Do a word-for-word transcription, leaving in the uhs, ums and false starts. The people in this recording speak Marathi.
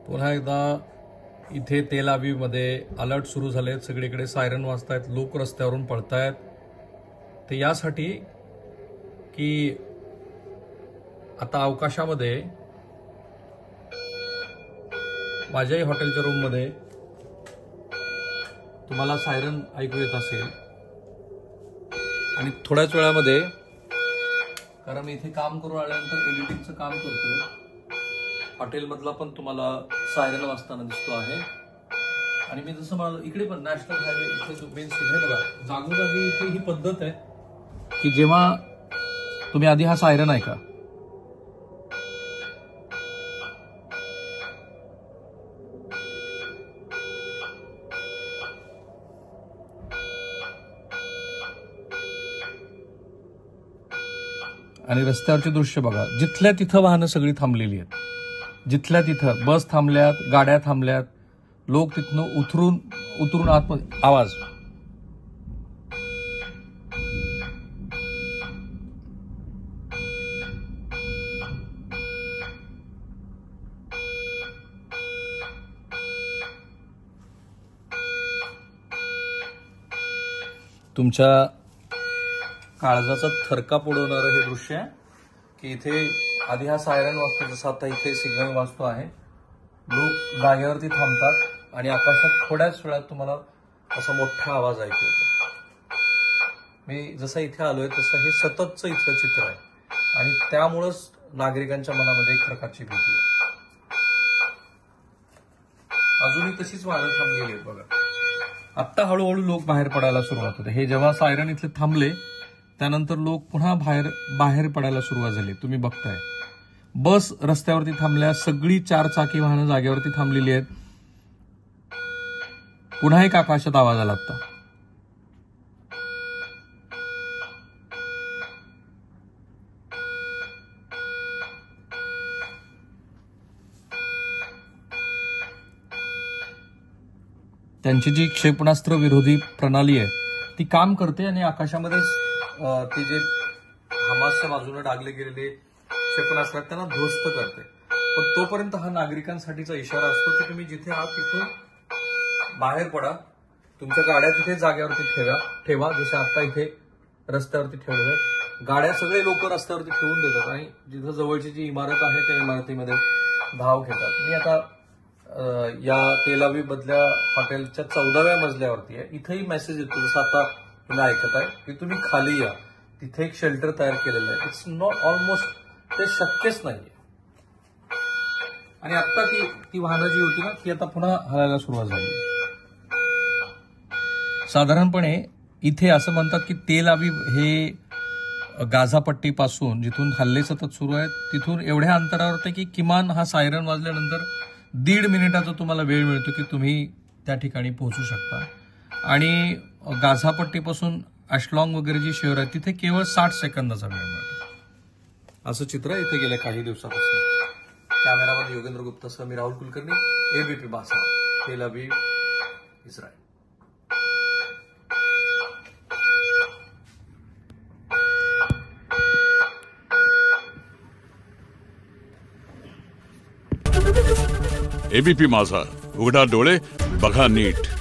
पुन्हा एकदा इथे तेल अवीवमध्ये अलर्ट सुरू झालेत, सगळीकडे सायरन वाजतायत, लोक रस्त्यावरून पळतायत. ते यासाठी की आता अवकाशामध्ये माझ्याही हॉटेलच्या रूममध्ये तुम्हाला सायरन ऐकू येत असेल आणि थोड्याच वेळामध्ये, कारण मी इथे काम करून आल्यानंतर एडिटिंगचं काम करतोय, हॉटेलमधला पण तुम्हाला सायरन वाजताना दिसतो आहे. आणि मी जसं म्हणालो इकडे पण नॅशनल हायवे इथे जो मेन स्ट्रीट आहे बघा, जागोजागी इथे ही पद्धत आहे की जेव्हा तुम्ही आधी हा सायरन ऐका, आणि रस्त्यावरचे दृश्य बघा, जिथल्या तिथं वाहनं सगळी थांबलेली आहेत, जिथल्या तिथं बस थांबल्यात, गाड्या थांबल्यात, लोक तिथनं उतरून उतरून आतमध्ये आवाज. तुमच्या काळजाचा थरकाप उडवणारं हे दृश्य आहे की इथे आधी हा सायरन वाजतो, जसा आता इथे सिग्नल वाजतो आहे, लोक जागेवरती थांबतात आणि आकाशात थोड्याच वेळात तुम्हाला असा मोठा आवाज ऐकू येतो. मी जसं इथे आलोय तसं हे सततचं इथलं चित्र आहे आणि त्यामुळंच नागरिकांच्या मनामध्ये एक प्रकारची भीती आहे. अजूनही तशीच वाहनं थांबलेली आहेत बघा. आत्ता हळूहळू लोक बाहेर पडायला सुरुवात होते. हे जेव्हा सायरन इथले थांबले त्यानंतर लोक पुन्हा बाहेर बाहेर पडायला सुरुवात झाली. तुम्ही बघताय बस रस्त्यावरती थांबल्या, सगळी चार चाकी वाहनं जागेवरती थांबलेली आहेत. पुन्हा एक आकाशात आवाज आला आता. त्यांची जी क्षेपणास्त्र विरोधी प्रणाली आहे ती काम करते आणि आकाशामध्येच ते जे हमासच्या बाजूने डागले गेलेले क्षेपणास्त्र आहेत त्यांना ध्वस्त करते. पण तोपर्यंत हा नागरिकांसाठीचा इशारा असतो की तुम्ही जिथे आहात तिथून बाहेर पडा, तुमच्या गाड्या तिथे जागेवरती ठेवा ठेवा जसे आता इथे रस्त्यावरती ठेवलेल्या आहेत. गाड्या सगळे लोक रस्त्यावरती ठेवून देतात आणि जिथं जवळची जी इमारत आहे त्या इमारतीमध्ये धाव घेतात. मी आता या तेल अवीव मधल्या हॉटेलच्या चौदाव्या मजल्यावरती आहे. इथेही मेसेज येतो जसं आता तुम्ही ऐकत आहे की तुम्ही खाली या, तिथे एक शेल्टर तयार केलेलं आहे. इट्स नॉट ऑलमोस्ट ते शक्यच नाहीये. आणि आता ती ती वाहनं जी होती ना ती आता पुन्हा हलायला सुरुवात झाली. साधारणपणे इथे असं म्हणतात की तेल अवीव हे गाझापट्टीपासून जिथून हल्ले सतत सुरू आहेत तिथून एवढ्या अंतरावर की किमान हा सायरन वाजल्यानंतर दीड मिनिटाचा तुम्हाला वेळ मिळतो की तुम्ही त्या ठिकाणी पोहोचू शकता. आणि गाझापट्टीपासून अशलॉंग वगैरे जी शहर आहे तिथे केवळ साठ सेकंदाचा वेळ मिळतो. असं चित्र इथे गेल्या काही दिवसापासून. कॅमेरामॅन योगेंद्र गुप्ता सह मी राहुल कुलकर्णी, एबीपी माझा, तेल अवीव, इस्रायल. एबीपी माझा, उघडा डोळे बघा नीट.